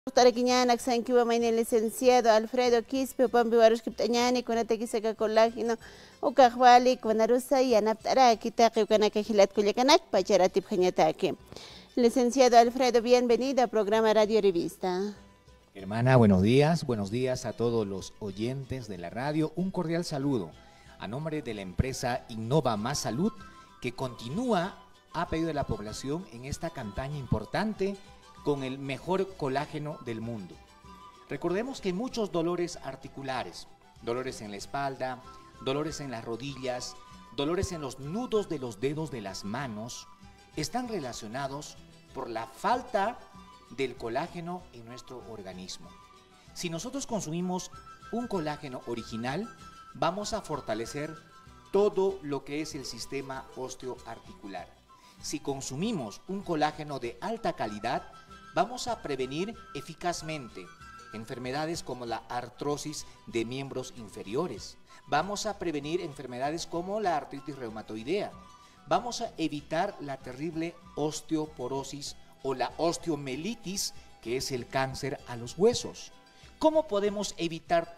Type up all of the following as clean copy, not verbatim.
Taraquiñana, Xanquiwa, Maine, licenciado Alfredo Quispe, Pampi Baruch Kiptañani, Kunatequisaca Colágeno, Ucajwali, Kuanarusa y Anaptara, Kitaki, Kanakajilat Culiacanac, Pacharatip Jañataki. Licenciado Alfredo, bienvenido a programa Radio Revista. Hermana, buenos días a todos los oyentes de la radio. Un cordial saludo a nombre de la empresa Innova Más Salud, que continúa a pedido de la población en esta campaña importante con el mejor colágeno del mundo. Recordemos que muchos dolores articulares, dolores en la espalda, dolores en las rodillas, dolores en los nudos de los dedos de las manos, están relacionados por la falta del colágeno en nuestro organismo. Si nosotros consumimos un colágeno original, vamos a fortalecer todo lo que es el sistema osteoarticular. Si consumimos un colágeno de alta calidad, vamos a prevenir eficazmente enfermedades como la artrosis de miembros inferiores. Vamos a prevenir enfermedades como la artritis reumatoidea. Vamos a evitar la terrible osteoporosis o la osteomelitis, que es el cáncer a los huesos. ¿Cómo podemos evitar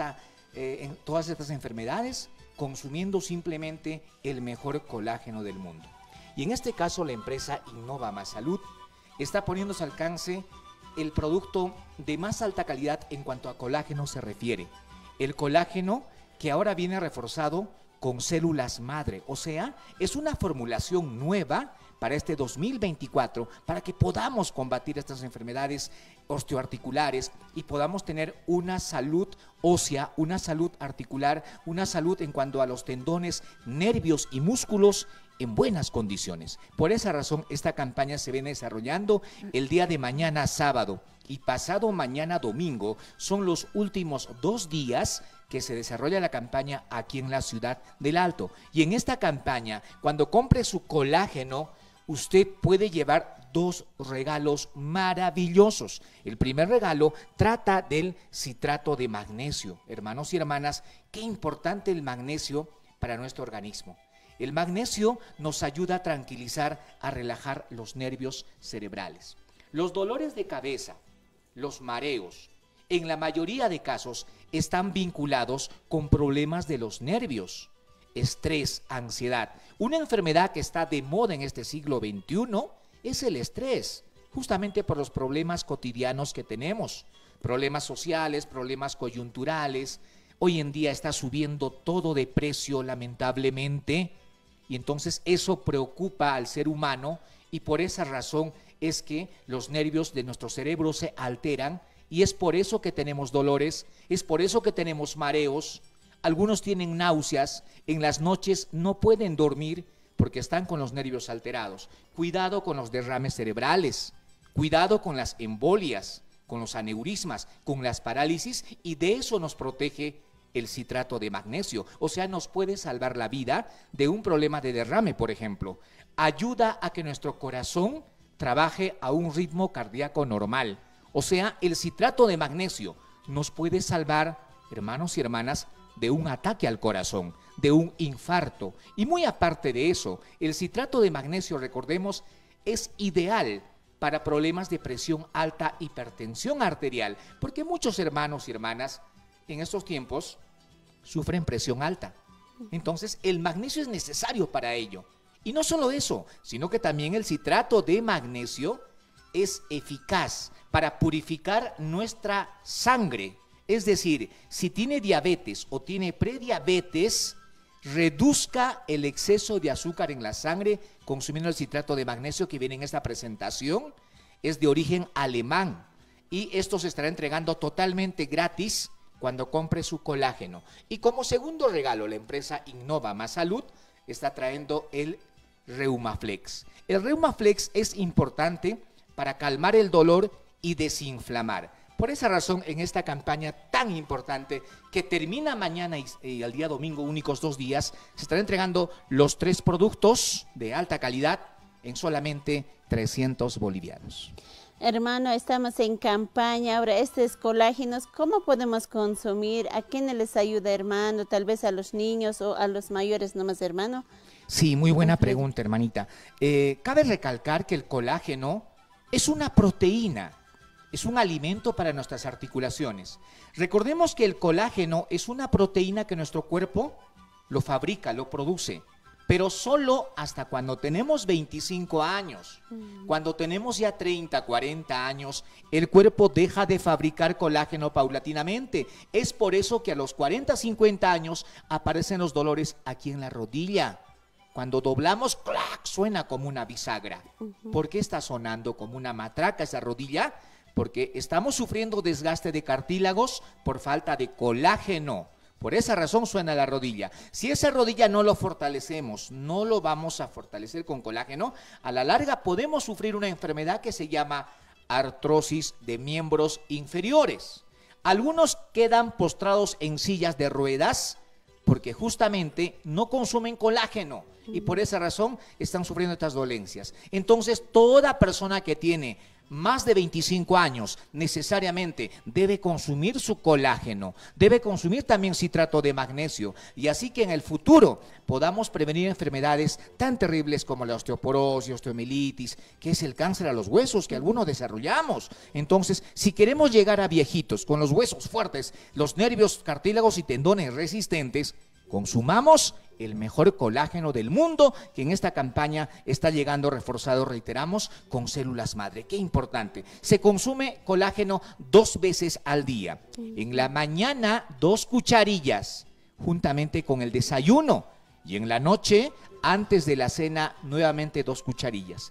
todas estas enfermedades? Consumiendo simplemente el mejor colágeno del mundo. Y en este caso la empresa Innova Más Salud está poniéndose al alcance el producto de más alta calidad en cuanto a colágeno se refiere. El colágeno que ahora viene reforzado con células madre, o sea, es una formulación nueva para este 2024, para que podamos combatir estas enfermedades osteoarticulares y podamos tener una salud ósea, una salud articular, una salud en cuanto a los tendones, nervios y músculos en buenas condiciones. Por esa razón, esta campaña se viene desarrollando el día de mañana sábado y pasado mañana domingo. Son los últimos 2 días que se desarrolla la campaña aquí en la ciudad del Alto. Y en esta campaña, cuando compre su colágeno, usted puede llevar 2 regalos maravillosos. El primer regalo trata del citrato de magnesio. Hermanos y hermanas, qué importante el magnesio para nuestro organismo. El magnesio nos ayuda a tranquilizar, a relajar los nervios cerebrales. Los dolores de cabeza, los mareos, en la mayoría de casos están vinculados con problemas de los nervios. Estrés, ansiedad. Una enfermedad que está de moda en este siglo XXI es el estrés, justamente por los problemas cotidianos que tenemos, problemas sociales, problemas coyunturales. Hoy en día está subiendo todo de precio, lamentablemente, y entonces eso preocupa al ser humano, y por esa razón es que los nervios de nuestro cerebro se alteran, y es por eso que tenemos dolores, es por eso que tenemos mareos. Algunos tienen náuseas, en las noches no pueden dormir porque están con los nervios alterados. Cuidado con los derrames cerebrales, cuidado con las embolias, con los aneurismas, con las parálisis, y de eso nos protege el citrato de magnesio. O sea, nos puede salvar la vida de un problema de derrame, por ejemplo. Ayuda a que nuestro corazón trabaje a un ritmo cardíaco normal. O sea, el citrato de magnesio nos puede salvar, hermanos y hermanas, de un ataque al corazón, de un infarto. Y muy aparte de eso, el citrato de magnesio, recordemos, es ideal para problemas de presión alta, hipertensión arterial, porque muchos hermanos y hermanas en estos tiempos sufren presión alta. Entonces, el magnesio es necesario para ello. Y no solo eso, sino que también el citrato de magnesio es eficaz para purificar nuestra sangre. Es decir, si tiene diabetes o tiene prediabetes, reduzca el exceso de azúcar en la sangre consumiendo el citrato de magnesio que viene en esta presentación. Es de origen alemán y esto se estará entregando totalmente gratis cuando compre su colágeno. Y como segundo regalo, la empresa Innova Más Salud está trayendo el Reumaflex. El Reumaflex es importante para calmar el dolor y desinflamar. Por esa razón, en esta campaña tan importante que termina mañana y al día domingo, únicos 2 días, se estarán entregando los 3 productos de alta calidad en solamente 300 bolivianos. Hermano, estamos en campaña. Ahora, estos colágenos, ¿cómo podemos consumir? ¿A quiénes les ayuda, hermano? Tal vez a los niños o a los mayores nomás, hermano. Sí, muy buena pregunta, hermanita. Cabe recalcar que el colágeno es una proteína es un alimento para nuestras articulaciones. Recordemos que el colágeno es una proteína que nuestro cuerpo lo fabrica, lo produce, pero solo hasta cuando tenemos 25 años. Cuando tenemos ya 30, 40 años, el cuerpo deja de fabricar colágeno paulatinamente. Es por eso que a los 40, 50 años aparecen los dolores aquí en la rodilla. Cuando doblamos, ¡clac!, suena como una bisagra. ¿Por qué está sonando como una matraca esa rodilla? Porque estamos sufriendo desgaste de cartílagos por falta de colágeno. Por esa razón suena la rodilla. Si esa rodilla no lo fortalecemos, no lo vamos a fortalecer con colágeno, a la larga podemos sufrir una enfermedad que se llama artrosis de miembros inferiores. Algunos quedan postrados en sillas de ruedas porque justamente no consumen colágeno y por esa razón están sufriendo estas dolencias. Entonces, toda persona que tiene más de 25 años necesariamente debe consumir su colágeno, debe consumir también citrato de magnesio, y así que en el futuro podamos prevenir enfermedades tan terribles como la osteoporosis, osteomielitis, que es el cáncer a los huesos que algunos desarrollamos. Entonces, si queremos llegar a viejitos con los huesos fuertes, los nervios, cartílagos y tendones resistentes, consumamos el mejor colágeno del mundo, que en esta campaña está llegando reforzado, reiteramos, con células madre. Qué importante. Se consume colágeno 2 veces al día. En la mañana 2 cucharillas, juntamente con el desayuno. Y en la noche, antes de la cena, nuevamente 2 cucharillas.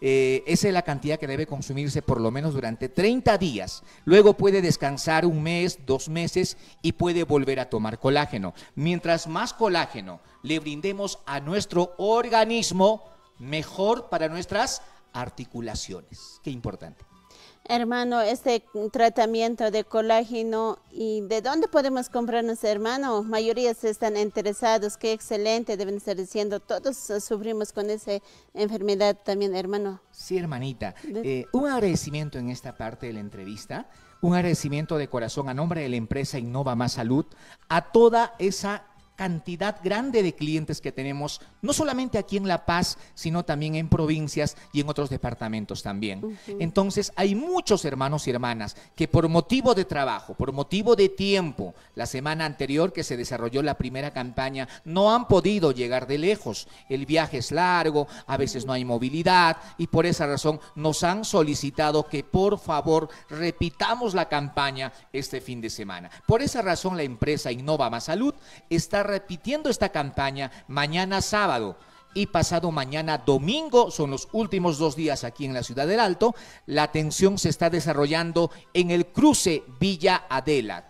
Esa es la cantidad que debe consumirse por lo menos durante 30 días. Luego puede descansar 1 mes, 2 meses y puede volver a tomar colágeno. Mientras más colágeno le brindemos a nuestro organismo, mejor para nuestras articulaciones. Qué importante. Hermano, este tratamiento de colágeno, ¿y de dónde podemos comprarnos, hermano? Mayoría se están interesados, qué excelente, deben estar diciendo, todos sufrimos con esa enfermedad también, hermano. Sí, hermanita, un agradecimiento en esta parte de la entrevista, un agradecimiento de corazón a nombre de la empresa Innova Más Salud, a toda esa cantidad grande de clientes que tenemos, no solamente aquí en La Paz, sino también en provincias y en otros departamentos también. Entonces, hay muchos hermanos y hermanas que por motivo de trabajo, por motivo de tiempo, la semana anterior que se desarrolló la primera campaña, no han podido llegar de lejos. El viaje es largo, a veces no hay movilidad y por esa razón nos han solicitado que por favor repitamos la campaña este fin de semana. Por esa razón la empresa Innova Más Salud está repitiendo esta campaña mañana sábado y pasado mañana domingo. Son los últimos 2 días aquí en la ciudad del Alto. La atención se está desarrollando en el cruce Villa Adela,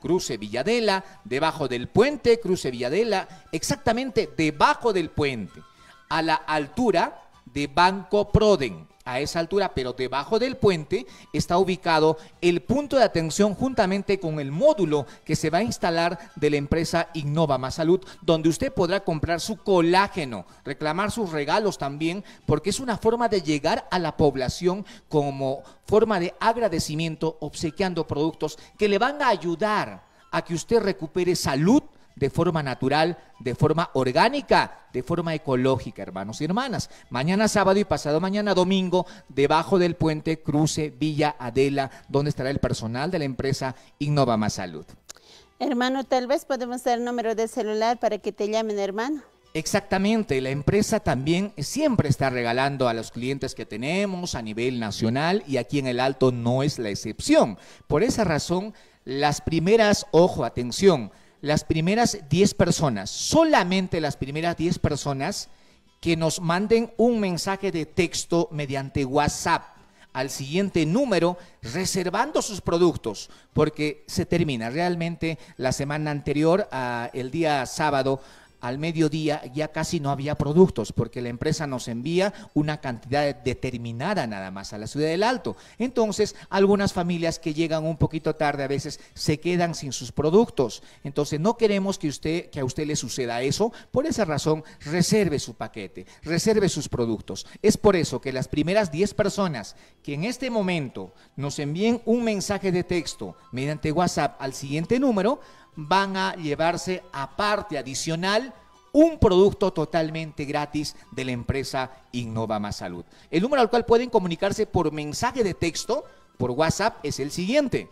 debajo del puente, cruce Villa Adela, exactamente debajo del puente, a la altura de Banco Proden. A esa altura, pero debajo del puente, está ubicado el punto de atención juntamente con el módulo que se va a instalar de la empresa Innova Más Salud, donde usted podrá comprar su colágeno, reclamar sus regalos también, porque es una forma de llegar a la población como forma de agradecimiento, obsequiando productos que le van a ayudar a que usted recupere salud de forma natural, de forma orgánica, de forma ecológica, hermanos y hermanas. Mañana sábado y pasado mañana domingo, debajo del puente cruce Villa Adela, donde estará el personal de la empresa Innova Más Salud. Hermano, tal vez podemos dar número de celular para que te llamen, hermano. Exactamente, la empresa también siempre está regalando a los clientes que tenemos a nivel nacional y aquí en el Alto no es la excepción. Por esa razón, las primeras, ojo, atención, las primeras 10 personas, solamente las primeras 10 personas que nos manden un mensaje de texto mediante WhatsApp al siguiente número reservando sus productos, porque se termina realmente la semana anterior, el día sábado, al mediodía ya casi no había productos porque la empresa nos envía una cantidad determinada nada más a la ciudad del Alto. Entonces, algunas familias que llegan un poquito tarde a veces se quedan sin sus productos. Entonces, no queremos que a usted le suceda eso. Por esa razón, reserve su paquete, reserve sus productos. Es por eso que las primeras 10 personas que en este momento nos envíen un mensaje de texto mediante WhatsApp al siguiente número, van a llevarse aparte adicional un producto totalmente gratis de la empresa Innova Más Salud. El número al cual pueden comunicarse por mensaje de texto por WhatsApp es el siguiente: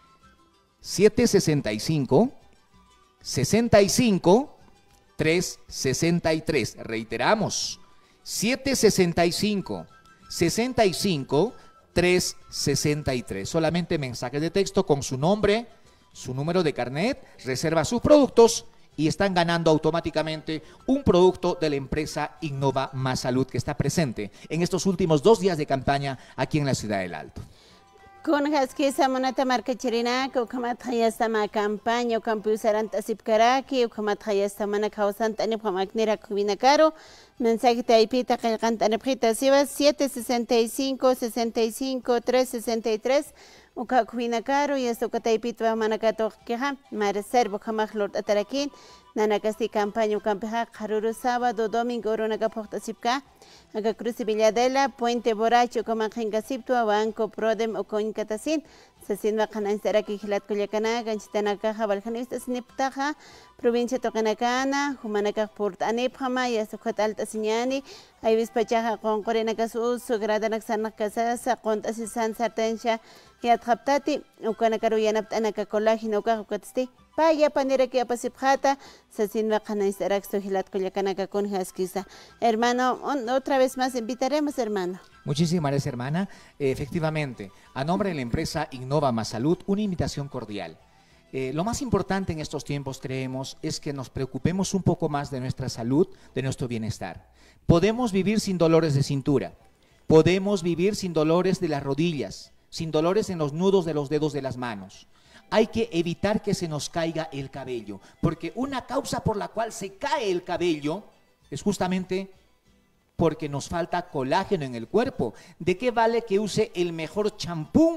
765 65 363. Reiteramos, 765 65 363. Solamente mensajes de texto con su nombre, su número de carnet, reserva sus productos y están ganando automáticamente un producto de la empresa Innova Más Salud, que está presente en estos últimos 2 días de campaña aquí en la Ciudad del Alto. Con haski samonata marca chirinaka ukamat hayastama campaña ukampiusaranta sipkaraki ukamat hayastamana kausanta aniphamaknira kubinakaro mensaje taipita qalqanta anipjita siva 765 65 363 uka kubinakaro y esto kataipita manakato keha mareservo kamakhlort atarakin nanakasti campaña ukampeja karuru sábado domingo urunaka pohta sipka Aga Cruz Villadela, Puente Borracho, Comanjengasiptua, Banco Prodem o Coincatasin, Sasinva Cananseraki, Gilat Culiacana, Ganchitanaka, Jabaljanista, Sniptaja, Provincia Tocanacana, Humanaka Port Anephama, Yasukat Alta Signani, Ibis Pachaja, con Corenacasu, Sugradanak Sanakasasa, Contasisan Sartensha, Hiatraptati, Ukanakaruyanap Anaka Colaginoka, Ukatsti. Paya panera que apasipjata, Sasinva Cananserak, Sohilat Culiacanaca con Jasquisa. Hermano, otra vez más invitaremos, hermano. Muchísimas gracias, hermana. Efectivamente, a nombre de la empresa Innova Más Salud, una invitación cordial. Lo más importante en estos tiempos, creemos, es que nos preocupemos un poco más de nuestra salud, de nuestro bienestar. Podemos vivir sin dolores de cintura, podemos vivir sin dolores de las rodillas, sin dolores en los nudos de los dedos de las manos. Hay que evitar que se nos caiga el cabello, porque una causa por la cual se cae el cabello es justamente porque nos falta colágeno en el cuerpo. ¿De qué vale que use el mejor champú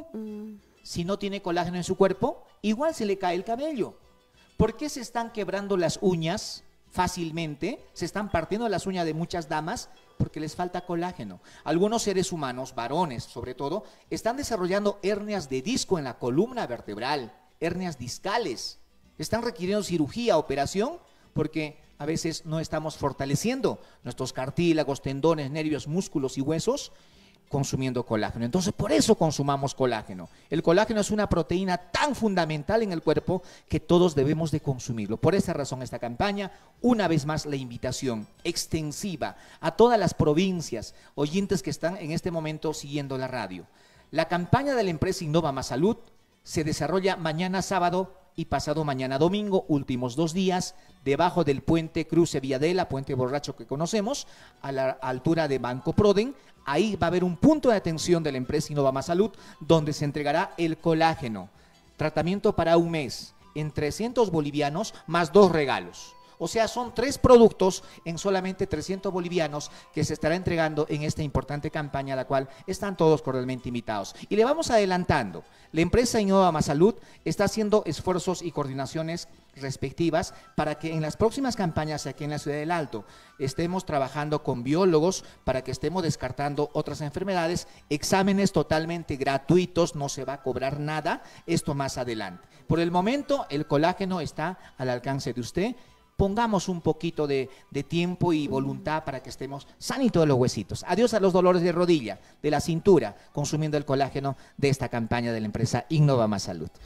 si no tiene colágeno en su cuerpo? Igual se le cae el cabello. ¿Por qué se están quebrando las uñas fácilmente? Se están partiendo las uñas de muchas damas porque les falta colágeno. Algunos seres humanos, varones sobre todo, están desarrollando hernias de disco en la columna vertebral, hernias discales. Están requiriendo cirugía, operación, porque a veces no estamos fortaleciendo nuestros cartílagos, tendones, nervios, músculos y huesos consumiendo colágeno. Entonces, por eso consumamos colágeno. El colágeno es una proteína tan fundamental en el cuerpo que todos debemos de consumirlo. Por esa razón, esta campaña, una vez más, la invitación extensiva a todas las provincias, oyentes que están en este momento siguiendo la radio. La campaña de la empresa Innova Más Salud se desarrolla mañana sábado y pasado mañana domingo, últimos 2 días, debajo del puente Cruce Villadela, puente borracho que conocemos, a la altura de Banco Prodem. Ahí va a haber un punto de atención de la empresa Innova Más Salud, donde se entregará el colágeno, tratamiento para un mes, en 300 bolivianos, más 2 regalos. O sea, son 3 productos en solamente 300 bolivianos que se estará entregando en esta importante campaña, a la cual están todos cordialmente invitados. Y le vamos adelantando, la empresa Innova Más Salud está haciendo esfuerzos y coordinaciones respectivas para que en las próximas campañas aquí en la Ciudad del Alto estemos trabajando con biólogos para que estemos descartando otras enfermedades, exámenes totalmente gratuitos, no se va a cobrar nada, esto más adelante. Por el momento, el colágeno está al alcance de usted. Pongamos un poquito de tiempo y voluntad para que estemos sanitos de los huesitos. Adiós a los dolores de rodilla, de la cintura, consumiendo el colágeno de esta campaña de la empresa Innova Más Salud.